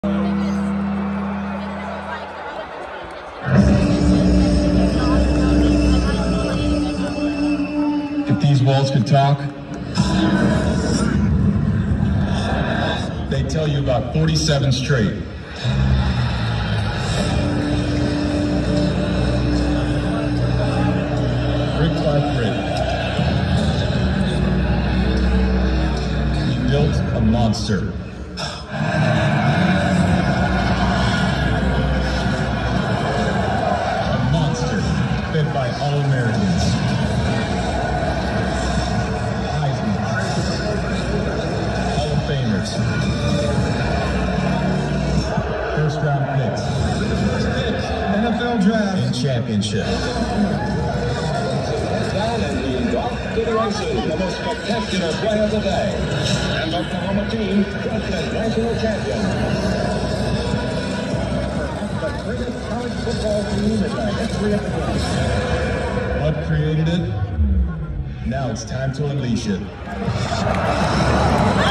If these walls could talk, they'd tell you about 47 straight. Brick by brick, we built a monster. A monster fed by all Americans. First round picks, NFL draft, and championship. Down and being brought to the races, the most spectacular play of the day. And Oklahoma team, just as national champion. The greatest college football team in the history of the game. What created it? Now it's time to unleash it.